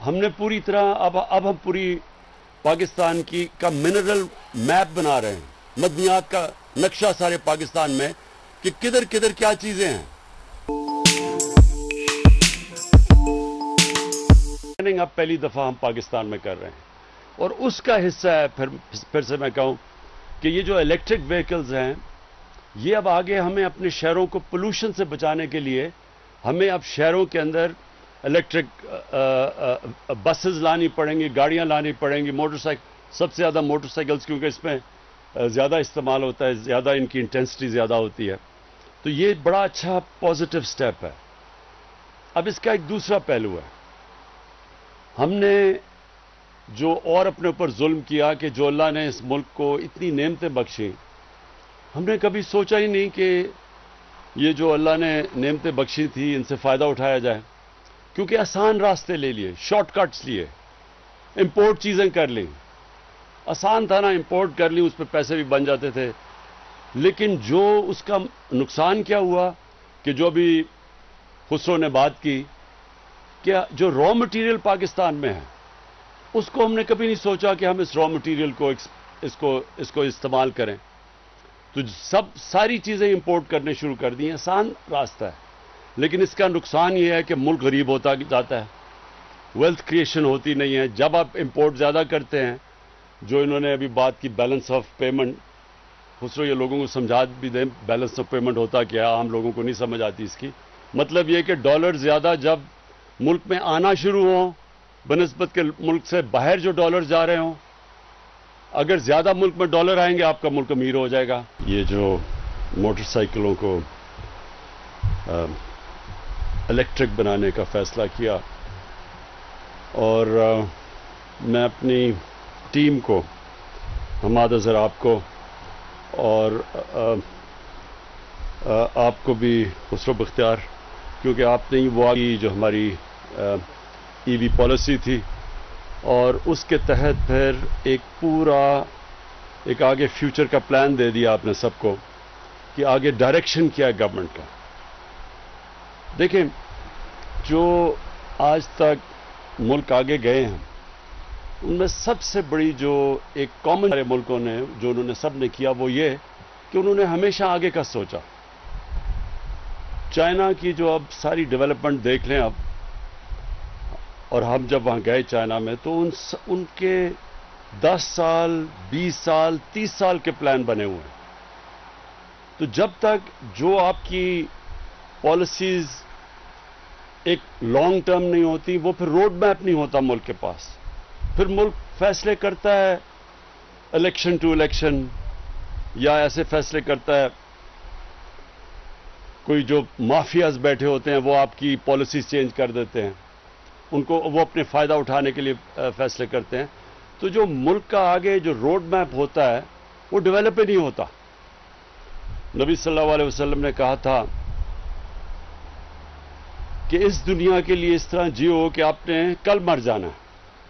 ہم نے پوری طرح اب ہم پوری پاکستان کا منرل میپ بنا رہے ہیں, معدنیات کا نقشہ سارے پاکستان میں کہ کدھر کدھر کیا چیزیں ہیں. اب پہلی دفعہ ہم پاکستان میں کر رہے ہیں اور اس کا حصہ ہے پھر سے میں کہوں کہ یہ جو الیکٹرک وہیکلز ہیں یہ اب آگے ہمیں اپنے شہروں کو پولوشن سے بچانے کے لیے ہمیں اب شہروں کے اندر الیکٹرک بسز لانی پڑیں گی, گاڑیاں لانی پڑیں گی, موٹر سائیکل, سب سے زیادہ موٹر سائیکلز کیونکہ اس میں زیادہ استعمال ہوتا ہے, زیادہ ان کی انٹینسٹی زیادہ ہوتی ہے. تو یہ بڑا اچھا پازیٹیو سٹیپ ہے. اب اس کا ایک دوسرا پہلو ہے, ہم نے جو اور اپنے اوپر ظلم کیا کہ جو اللہ نے اس ملک کو اتنی نعمتیں بخشیں, ہم نے کبھی سوچا ہی نہیں کہ یہ جو اللہ نے نعمتیں بخشی تھی ان سے فائدہ اٹھایا جائے, کیونکہ آسان راستے لے لیے, شارٹ کٹس لیے, امپورٹ چیزیں کر لیں. آسان تھا نا, امپورٹ کر لی, اس پہ پیسے بھی بن جاتے تھے. لیکن جو اس کا نقصان کیا ہوا کہ جو بھی خسرو نے بات کی کہ جو را مٹیریل پاکستان میں ہے اس کو ہم نے کبھی نہیں سوچا کہ ہم اس را مٹیریل کو اس کو استعمال کریں. تو ساری چیزیں امپورٹ کرنے شروع کر دی ہیں. آسان راستہ ہے, لیکن اس کا نقصان یہ ہے کہ ملک غریب ہوتا جاتا ہے, ویلتھ کریشن ہوتی نہیں ہے. جب آپ امپورٹ زیادہ کرتے ہیں, جو انہوں نے ابھی بات کی بیلنس آف پیمنٹ, خسرو یہ لوگوں کو سمجھا بھی دیں بیلنس آف پیمنٹ ہوتا کیا, عام لوگوں کو نہیں سمجھ آتی اس کی. مطلب یہ کہ ڈالر زیادہ جب ملک میں آنا شروع ہوں بنسبت کے ملک سے باہر جو ڈالر جا رہے ہوں, اگر زیادہ ملک میں ڈالر آئیں گے آپ کا ملک امیر ہو جائے گا. یہ جو موٹر سائیکلوں کو الیکٹرک بنانے کا فیصلہ کیا, اور میں اپنی ٹیم کو, حماد اظہر آپ کو اور آپ کو بھی خسرو بختیار, کیونکہ آپ نے وہ جو ہماری ای وی پالیسی تھی اور اس کے تحت پھر ایک آگے فیوچر کا پلان دے دیا آپ نے سب کو کہ آگے ڈائریکشن کیا ہے گورنمنٹ کا. دیکھیں جو آج تک ملک آگے گئے ہیں ان میں سب سے بڑی جو ایک کامن سارے ملکوں نے جو انہوں نے سب نے کیا وہ یہ کہ انہوں نے ہمیشہ آگے کا سوچا. چائنا کی جو اب ساری ڈیولپمنٹ دیکھ لیں اب, اور ہم جب وہاں گئے چائنا میں تو ان کے 10 سال 20 سال 30 سال کے پلان بنے ہوئے ہیں. تو جب تک جو آپ کی پالیسیز ایک لانگ ٹرم نہیں ہوتی, وہ پھر روڈ میپ نہیں ہوتا ملک کے پاس. پھر ملک فیصلے کرتا ہے الیکشن ٹو الیکشن, یا ایسے فیصلے کرتا ہے, کوئی جو مافیاز بیٹھے ہوتے ہیں وہ آپ کی پالیسیز چینج کر دیتے ہیں, ان کو وہ اپنے فائدہ اٹھانے کے لیے فیصلے کرتے ہیں. تو جو ملک کا آگے جو روڈ میپ ہوتا ہے وہ ڈیولپ ہی نہیں ہوتا. نبی صلی اللہ علیہ وسلم نے کہا تھا کہ اس دنیا کے لیے اس طرح جیو کہ آپ نے کل مر جانا ہے,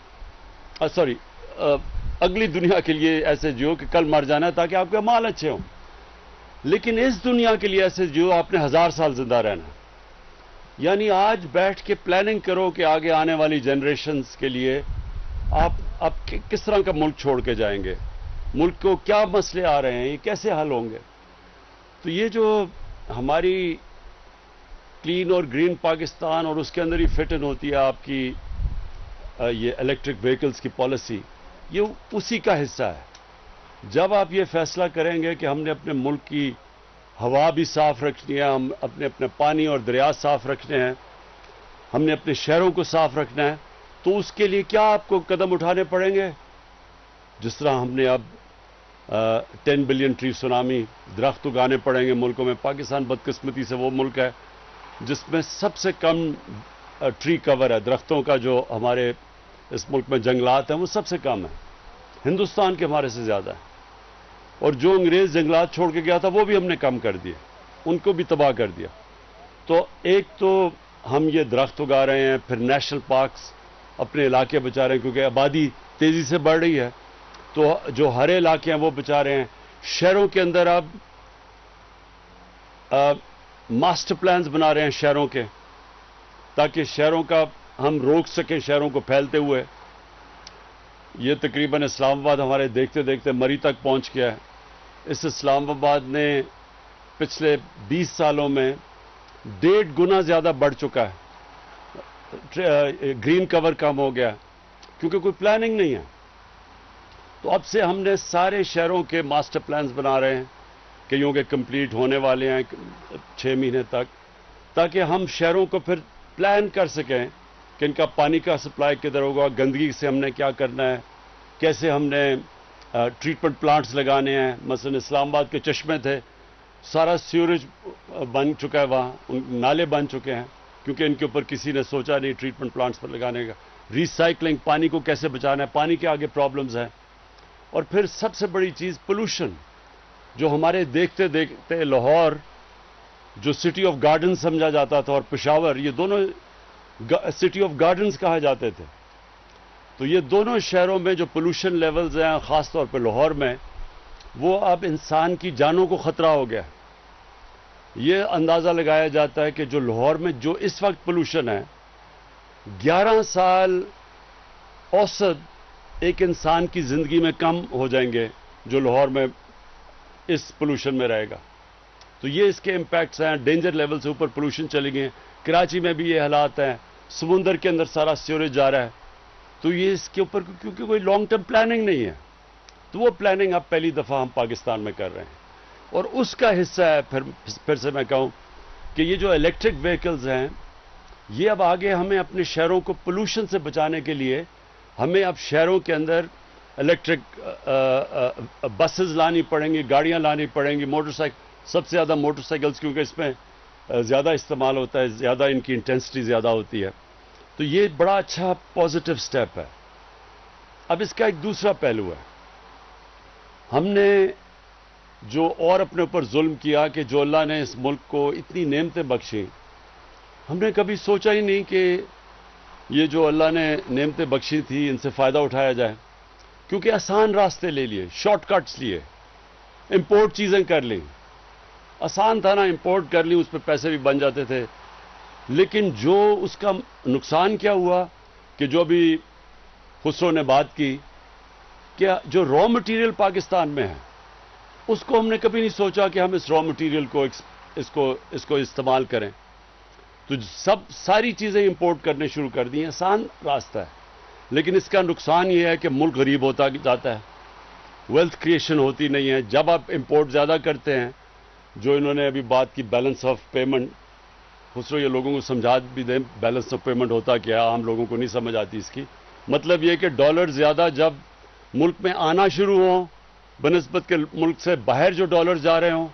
اگلی دنیا کے لیے ایسے جیو کہ کل مر جانا ہے تاکہ آپ کے مال اچھے ہوں. لیکن اس دنیا کے لیے ایسے جیو آپ نے 1000 سال زندہ رہنا ہے. یعنی آج بیٹھ کے پلاننگ کرو کہ آگے آنے والی جنریشنز کے لیے آپ کس طرح کا ملک چھوڑ کے جائیں گے, ملک کو کیا مسئلے آ رہے ہیں, یہ کیسے حل ہوں گے. تو یہ جو ہماری کلین اور گرین پاکستان اور اس کے اندر ہی فٹ ان ہوتی ہے آپ کی یہ الیکٹرک وہیکلز کی پالیسی, یہ اسی کا حصہ ہے. جب آپ یہ فیصلہ کریں گے کہ ہم نے اپنے ملک کی ہوا بھی صاف رکھنی ہے, ہم اپنے پانی اور دریا صاف رکھنے ہیں, ہم نے اپنے شہروں کو صاف رکھنا ہے, تو اس کے لیے کیا آپ کو قدم اٹھانے پڑیں گے. جس طرح ہم نے اب 10 بلین ٹری سونامی, درخت اگانے پڑیں گے ملکوں میں. پاکستان بدقسمتی سے وہ ملک ہے جس میں سب سے کم ٹری کور ہے, درختوں کا جو ہمارے اس ملک میں جنگلات ہیں وہ سب سے کم ہے, ہندوستان کے ہمارے سے زیادہ ہے. اور جو انگریز جنگلات چھوڑ کے گیا تھا وہ بھی ہم نے کم کر دیے, ان کو بھی تباہ کر دیا. تو ایک تو ہم یہ درخت اگا رہے ہیں, پھر نیشنل پارکس اپنے علاقے بچا رہے ہیں کیونکہ آبادی تیزی سے بڑھ رہی ہے, تو جو ہرے علاقے ہیں وہ بچا رہے ہیں. شہروں کے اندر اب ماسٹر پلانز بنا رہے ہیں شہروں کے, تاکہ شہروں کا ہم روک سکیں شہروں کو پھیلتے ہوئے. یہ تقریباً اسلام آباد ہمارے دیکھتے دیکھتے مری تک پہنچ گیا ہے. اس اسلام آباد نے پچھلے 20 سالوں میں 1.5 گنا زیادہ بڑھ چکا ہے. گرین کور کم ہو گیا کیونکہ کوئی پلاننگ نہیں ہے. تو اب سے ہم نے سارے شہروں کے ماسٹر پلانز بنا رہے ہیں, کئیوں کے کمپلیٹ ہونے والے ہیں 6 مہینے تک, تاکہ ہم شہروں کو پھر پلان کر سکیں کہ ان کا پانی کا سپلائی کدھر ہوگا, گندگی سے ہم نے کیا کرنا ہے, کیسے ہم نے ٹریٹمنٹ پلانٹس لگانے ہیں. مثلا اسلام آباد کے چشمے تھے, سارا سیوریج بن چکا ہے, وہاں نالے بن چکے ہیں کیونکہ ان کے اوپر کسی نے سوچا نہیں ٹریٹمنٹ پلانٹس پر لگانے کا. ریسائکلنگ, پانی کو کیسے بچانا ہے, پانی کے آگے پرابلمز ہیں. اور پھر سب سے بڑی چیز پولوشن, جو ہمارے دیکھتے دیکھتے لاہور جو سٹی آف گارڈن سمجھا جاتا تھا اور پشاور, یہ دونوں سٹی آف گارڈنز کہا جاتے تھے. تو یہ دونوں شہروں میں جو پولوشن لیولز ہیں, خاص طور پہ لاہور میں, وہ اب انسان کی جانوں کو خطرہ ہو گیا. یہ اندازہ لگایا جاتا ہے کہ جو لاہور میں جو اس وقت پولوشن ہے, 11 سال اوسط ایک انسان کی زندگی میں کم ہو جائیں گے جو لاہور میں اس پولوشن میں رہے گا. تو یہ اس کے امپیکٹس ہیں. ڈینجر لیول سے اوپر پولوشن چلی گئی. کراچی میں بھی یہ حالات ہیں, سمندر کے اندر سارا سیوریج جا رہا ہے. تو یہ اس کے اوپر کیونکہ کوئی لانگ ٹرم پلاننگ نہیں ہے, تو وہ پلاننگ اب پہلی دفعہ ہم پاکستان میں کر رہے ہیں. اور اس کا حصہ ہے پھر سے میں کہوں کہ یہ جو الیکٹرک وہیکلز ہیں, یہ اب آگے ہمیں اپنے شہروں کو پولوشن سے بچانے کے لیے ہمیں اب شہروں کے اندر الیکٹرک بسز لانی پڑیں گی, گاڑیاں لانی پڑیں گی, موٹر سائیکل, سب سے زیادہ موٹر سائیکلز کیونکہ اس میں زیادہ استعمال ہوتا ہے, زیادہ ان کی انٹینسٹی زیادہ ہوتی ہے. تو یہ بڑا اچھا پازیٹو سٹیپ ہے. اب اس کا ایک دوسرا پہلو ہے. ہم نے جو اور اپنے اوپر ظلم کیا کہ جو اللہ نے اس ملک کو اتنی نعمتیں بخشیں, ہم نے کبھی سوچا ہی نہیں کہ یہ جو اللہ نے نعمتیں بخشی تھی ان سے فائدہ اٹھایا جائے, کیونکہ آسان راستے لے لیے, شارٹ کٹس لیے, امپورٹ چیزیں کر لیں. آسان تھا نا, امپورٹ کر لی, اس پہ پیسے بھی بن جاتے تھے. لیکن جو اس کا نقصان کیا ہوا کہ جو ابھی خسرو نے بات کی کہ جو را مٹیریل پاکستان میں ہے اس کو ہم نے کبھی نہیں سوچا کہ ہم اس را مٹیریل کو اس کو استعمال کریں. تو ساری چیزیں امپورٹ کرنے شروع کر دی ہیں. آسان راستہ ہے, لیکن اس کا نقصان یہ ہے کہ ملک غریب ہوتا جاتا ہے, ویلتھ کریشن ہوتی نہیں ہے. جب آپ امپورٹ زیادہ کرتے ہیں, جو انہوں نے ابھی بات کی بیلنس آف پیمنٹ, خسرو یہ لوگوں کو سمجھا بھی دیں بیلنس آف پیمنٹ ہوتا کیا, عام لوگوں کو نہیں سمجھ آتی اس کی. مطلب یہ کہ ڈالر زیادہ جب ملک میں آنا شروع ہوں بنسبت کے ملک سے باہر جو ڈالر جا رہے ہوں,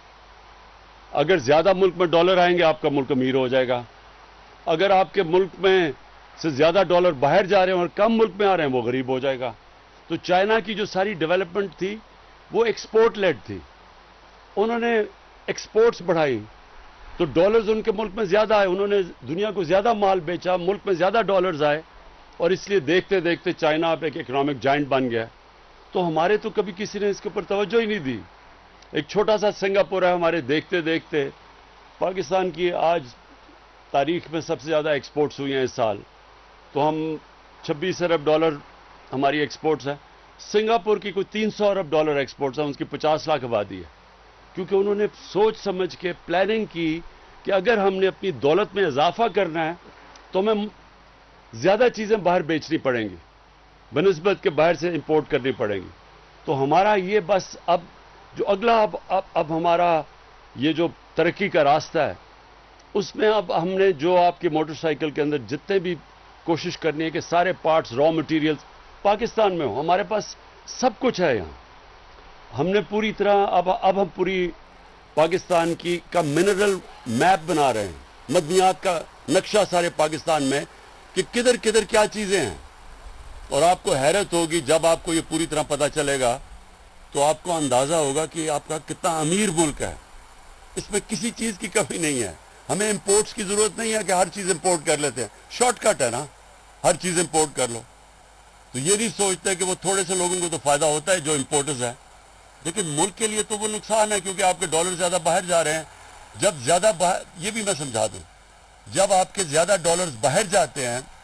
اگر زیادہ ملک میں ڈالر آئیں گے آپ کا ملک امیر ہو جائے گا. اگر آپ کے ملک میں سے زیادہ ڈالر باہر جا رہے ہیں اور کم ملک میں آ رہے ہیں وہ غریب ہو جائے گا. تو چائنا کی جو ساری ڈیولپمنٹ تھی وہ ایکسپورٹ لیڈ تھی, انہوں نے ایکسپورٹس بڑھائی تو ڈالرز ان کے ملک میں زیادہ آئے, انہوں نے دنیا کو زیادہ مال بیچا, ملک میں زیادہ ڈالرز آئے, اور اس لیے دیکھتے دیکھتے چائنا اب ایک اکنامک جائنٹ بن گیا. تو ہمارے تو کبھی کسی نے اس کے اوپر توجہ ہی نہیں دی. ایک چھوٹا سا سنگاپور ہے, ہمارے دیکھتے دیکھتے پاکستان کی آج تاریخ میں سب سے زیادہ ایکسپورٹس ہوئی ہیں اس سال, تو ہم 26 ارب ڈالر ہماری ایکسپورٹس ہیں. سنگاپور کی کوئی 300 ارب ڈالر ایکسپورٹس ہیں, اس کی 50 لاکھ آبادی ہے, کیونکہ انہوں نے سوچ سمجھ کے پلاننگ کی کہ اگر ہم نے اپنی دولت میں اضافہ کرنا ہے تو ہمیں زیادہ چیزیں باہر بیچنی پڑیں گی بنسبت کے باہر سے امپورٹ کرنی پڑیں گی. تو ہمارا یہ بس اب جو اگلا اب ہمارا یہ جو ترقی کا راستہ ہے اس میں اب ہم نے جو آپ کی موٹر سائیکل کے اندر جتنے بھی کوشش کرنی ہے کہ سارے پارٹس را مٹیریلز پاکستان میں ہوں. ہمارے پاس سب کچھ ہے یہاں. ہم نے پوری طرح اب ہم پوری پاکستان کا منرل میپ بنا رہے ہیں, معدنیات کا نقشہ سارے پاکستان میں کہ کدھر کدھر کیا چیزیں ہیں. اور آپ کو حیرت ہوگی جب آپ کو یہ پوری طرح پتہ چلے گا تو آپ کو اندازہ ہوگا کہ آپ کا کتنا امیر ملک ہے. اس میں کسی چیز کی کمی نہیں ہے. ہمیں امپورٹس کی ضرورت نہیں ہے کہ ہر چیز امپورٹ کر لیتے ہیں, شارٹ کٹ ہے نا, ہر چیز امپورٹ کر لو. تو یہ نہیں سوچتے کہ وہ تھوڑے سے لوگوں کو تو فائدہ ہوتا ہے جو امپورٹرز ہیں, لیکن ملک کے لیے تو وہ نقصان ہے کیونکہ آپ کے ڈالر زیادہ باہر جا رہے ہیں. جب زیادہ باہر, یہ بھی میں سمجھا دوں, جب آپ کے زیادہ ڈالرز باہر جاتے ہیں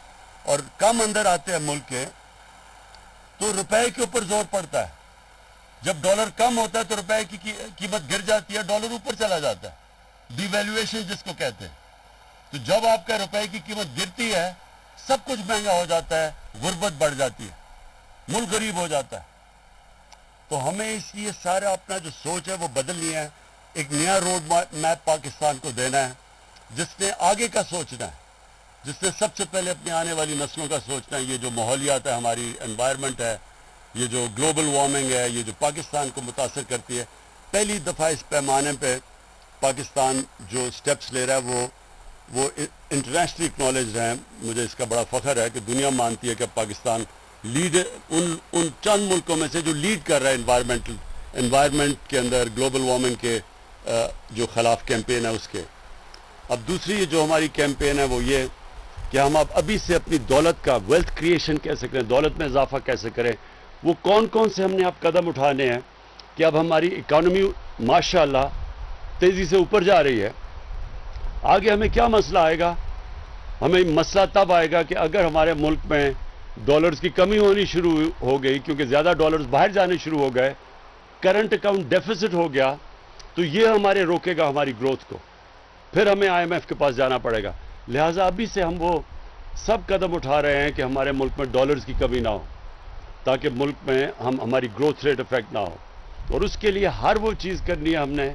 اور کم اندر آتے ہیں ملک کے تو روپے کے اوپر زور پڑتا ہے. جب ڈالر کم ہوتا ہے تو روپے کی قیمت گر جاتی ہے, ڈالر اوپر چلا جاتا ہے, ڈی ویلیویشن جس کو کہتے ہیں. تو جب آپ کا روپے کی قیمت گرتی ہے سب کچھ مہنگا ہو جاتا ہے, غربت بڑھ جاتی ہے, ملک غریب ہو جاتا ہے. تو ہمیں اس لیے سارا اپنا جو سوچ ہے وہ بدلنی ہے. ایک نیا روڈ میپ پاکستان کو دینا ہے جس نے آگے کا سوچنا ہے, جس نے سب سے پہلے اپنی آنے والی نسلوں کا سوچنا ہے. یہ جو ماحولیات ہے, ہماری انوائرمنٹ ہے, یہ جو گلوبل وارمنگ ہے, یہ جو پاکستان کو متاثر کرتی ہے, پہلی دفعہ اس پیمانے پہ پاکستان جو سٹیپس لے رہا ہے وہ انٹرنیشنلی اکنالجڈ ہیں. مجھے اس کا بڑا فخر ہے کہ دنیا مانتی ہے کہ پاکستان لیڈ ان چند ملکوں میں سے جو لیڈ کر رہا ہے انوائرمنٹ کے اندر, گلوبل وارمنگ کے جو خلاف کیمپین ہے اس کے. اب دوسری جو ہماری کیمپین ہے وہ یہ کہ ہم ابھی سے اپنی دولت کا ویلتھ کریشن کیسے کریں, دولت میں اضافہ کیسے کریں, وہ کون سے ہم نے اب قدم اٹھانے ہیں کہ اب ہماری اکانومی ماشاءاللہ تیزی سے اوپر جا رہی ہے. آگے ہمیں کیا مسئلہ آئے گا؟ ہمیں مسئلہ تب آئے گا کہ اگر ہمارے ملک میں ڈالرز کی کمی ہونی شروع ہو گئی کیونکہ زیادہ ڈالرز باہر جانے شروع ہو گئے, کرنٹ اکاؤنٹ ڈیفیسٹ ہو گیا, تو یہ ہمارے روکے گا ہماری گروتھ کو, پھر ہمیں IMF کے پاس جانا پڑے گا. لہٰذا ابھی سے ہم وہ سب قدم اٹھا رہے ہیں کہ ہمارے ملک میں ڈالرز کی کمی نہ ہو, تاکہ ملک میں ہماری گروتھ ریٹ افیکٹ نہ ہو. اور اس کے لیے ہر وہ چیز کرنی ہے ہم نے,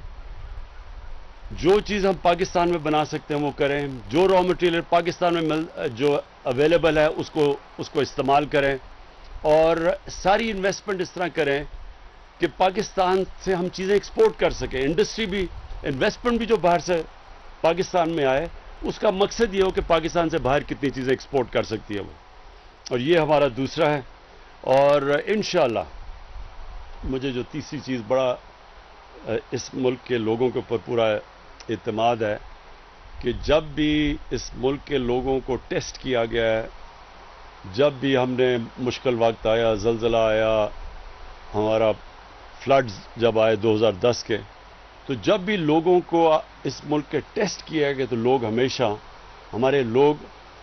جو چیز ہم پاکستان میں بنا سکتے ہیں وہ کریں, جو را مٹیریل پاکستان میں جو اویلیبل ہے اس کو استعمال کریں, اور ساری انویسٹمنٹ اس طرح کریں کہ پاکستان سے ہم چیزیں ایکسپورٹ کر سکیں. انڈسٹری بھی, انویسٹمنٹ بھی جو باہر سے پاکستان میں آئے, اس کا مقصد یہ ہو کہ پاکستان سے باہر کتنی چیزیں ایکسپورٹ کر سکتی ہے وہ. اور یہ ہمارا دوسرا ہے. اور انشاءاللہ مجھے جو تیسری چیز بڑا اس ملک کے لوگوں کے اوپر پورا اعتماد ہے کہ جب بھی اس ملک کے لوگوں کو ٹیسٹ کیا گیا ہے, جب بھی ہم نے مشکل وقت آیا, زلزلہ آیا, ہمارا فلڈز جب آئے 2010 کے, تو جب بھی لوگوں کو اس ملک کے ٹیسٹ کیا گیا تو لوگ ہمیشہ, ہمارے لوگ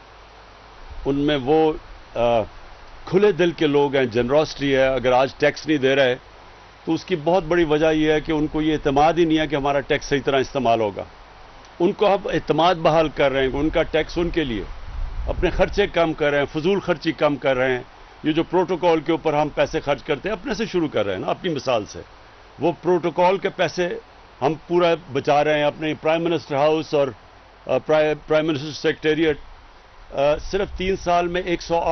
ان میں وہ کھلے دل کے لوگ ہیں, جنراسٹی ہے. اگر آج ٹیکس نہیں دے رہے تو اس کی بہت بڑی وجہ یہ ہے کہ ان کو یہ اعتماد ہی نہیں ہے کہ ہمارا ٹیکس صحیح طرح استعمال ہوگا. ان کو اب اعتماد بحال کر رہے ہیں کہ ان کا ٹیکس ان کے لیے, اپنے خرچے کم کر رہے ہیں, فضول خرچی کم کر رہے ہیں. یہ جو پروٹوکول کے اوپر ہم پیسے خرچ کرتے ہیں اپنے سے شروع کر رہے ہیں نا, اپنی مثال سے, وہ پروٹوکول کے پیسے ہم پورا بچا رہے ہیں. اپنے پرائم منسٹر ہاؤس اور پرائم منسٹر سیکریٹریٹ صرف 3 سال میں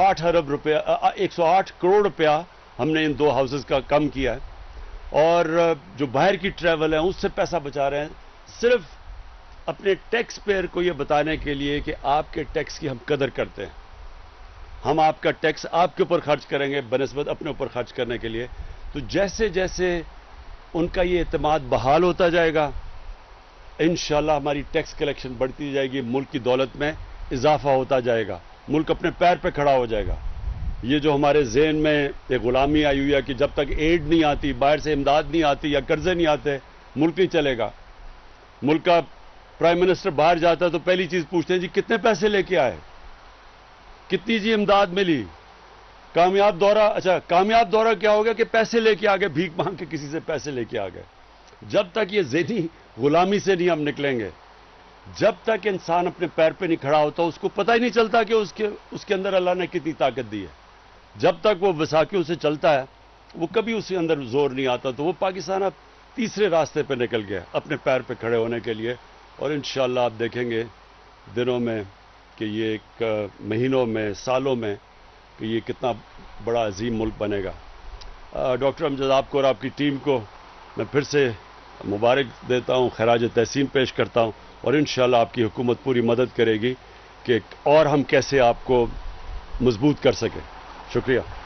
108 کروڑ روپیہ ہم نے ان 2 ہاؤسز کا کم کیا ہے. اور جو باہر کی ٹریول ہے اس سے پیسہ بچا رہے ہیں, صرف اپنے ٹیکس پیئر کو یہ بتانے کے لیے کہ آپ کے ٹیکس کی ہم قدر کرتے ہیں. ہم آپ کا ٹیکس آپ کے اوپر خرچ کریں گے بنسبت اپنے اوپر خرچ کرنے کے لیے. تو جیسے جیسے ان کا یہ اعتماد بحال ہوتا جائے گا, انشاءاللہ ہماری ٹیکس کلیکشن بڑھتی جائے گی, ملک کی دولت میں اضافہ ہوتا جائے گا, ملک اپنے پیر پہ کھڑا ہو جائے گا. یہ جو ہمارے ذہن میں ایک غلامی آئی ہوئی ہے کہ جب تک ایڈ نہیں آتی, باہر سے امداد نہیں آتی یا قرضے نہیں آتے, ملک نہیں چلے گا. ملک کا پرائم منسٹر باہر جاتا ہے تو پہلی چیز پوچھتے ہیں جی کتنے پیسے لے کے آئے, کتنی جی امداد ملی, کامیاب دورہ. اچھا کامیاب دورہ کیا ہو گیا کہ پیسے لے کے آ گئے, بھیک مانگ کے کسی سے پیسے لے کے آ گئے. جب تک یہ ذہنی غلامی سے نہیں ہم نکلیں گے, جب تک انسان اپنے پیر پہ نہیں کھڑا ہوتا, اس کو پتہ ہی نہیں چلتا کہ اس کے اندر اللہ نے کتنی طاقت دی ہے. جب تک وہ وساکیوں سے چلتا ہے وہ کبھی اس کے اندر زور نہیں آتا. تو وہ پاکستان اب تیسرے راستے پہ نکل گیا اپنے پیر پہ کھڑے ہونے کے لیے. اور انشاءاللہ آپ دیکھیں گے دنوں میں کہ یہ ایک مہینوں میں, سالوں میں, کہ یہ کتنا بڑا عظیم ملک بنے گا. ڈاکٹر امجد آپ کو اور آپ کی ٹیم کو میں پھر سے مبارک دیتا ہوں, خراج تحسین پیش کرتا ہوں, اور انشاءاللہ آپ کی حکومت پوری مدد کرے گی کہ اور ہم کیسے آپ کو مضبوط کر سکیں. شکریہ.